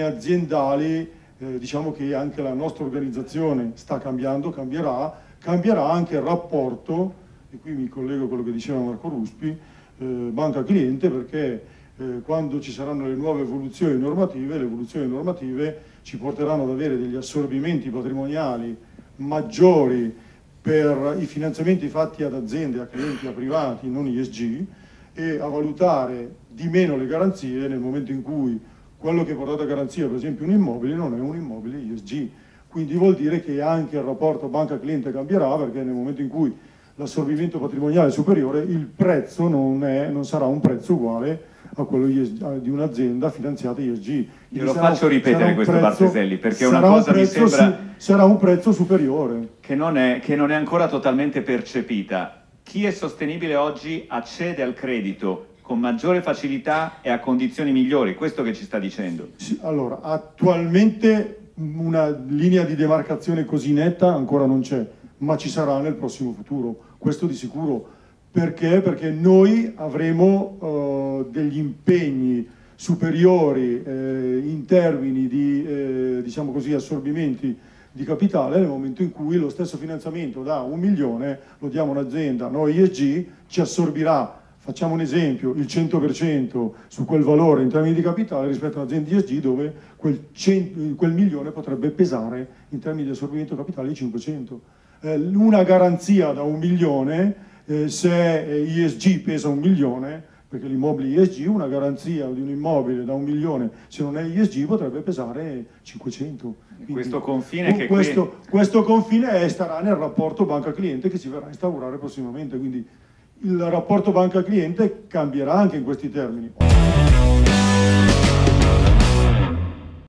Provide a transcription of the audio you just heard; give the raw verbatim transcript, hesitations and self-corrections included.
aziendali, eh, diciamo che anche la nostra organizzazione sta cambiando, cambierà, cambierà anche il rapporto, e qui mi collego a quello che diceva Marco Ruspi, eh, banca-cliente, perché eh, quando ci saranno le nuove evoluzioni normative, le evoluzioni normative ci porteranno ad avere degli assorbimenti patrimoniali maggiori per i finanziamenti fatti ad aziende, a clienti, a privati, non I S G, e a valutare di meno le garanzie nel momento in cui quello che portate a garanzia, per esempio un immobile, non è un immobile I S G. Quindi vuol dire che anche il rapporto banca-cliente cambierà, perché nel momento in cui l'assorbimento patrimoniale è superiore, il prezzo non, è, non sarà un prezzo uguale a quello di un'azienda finanziata I S G. Io lo faccio ripetere questo prezzo, Barteselli, perché una cosa un mi sembra... Su, sarà un prezzo superiore. Che non, è, che non è ancora totalmente percepita. Chi è sostenibile oggi accede al credito con maggiore facilità e a condizioni migliori, questo che ci sta dicendo. Sì, allora, attualmente una linea di demarcazione così netta ancora non c'è, ma ci sarà nel prossimo futuro, questo di sicuro. Perché? Perché noi avremo uh, degli impegni superiori eh, in termini di eh, diciamo così, assorbimenti di capitale nel momento in cui lo stesso finanziamento da un milione lo diamo a un'azienda, noi I S G, ci assorbirà, facciamo un esempio, il cento per cento su quel valore in termini di capitale rispetto a un'azienda I S G dove quel, cento, quel milione potrebbe pesare in termini di assorbimento capitale di cinquecento. Eh, una garanzia da un milione, eh, se I S G pesa un milione, perché l'immobile I S G, una garanzia di un immobile da un milione, se non è I S G, potrebbe pesare cinquecento. Quindi, questo confine che questo, qui... questo confine è, starà nel rapporto banca-cliente che si verrà a instaurare prossimamente, quindi il rapporto banca-cliente cambierà anche in questi termini.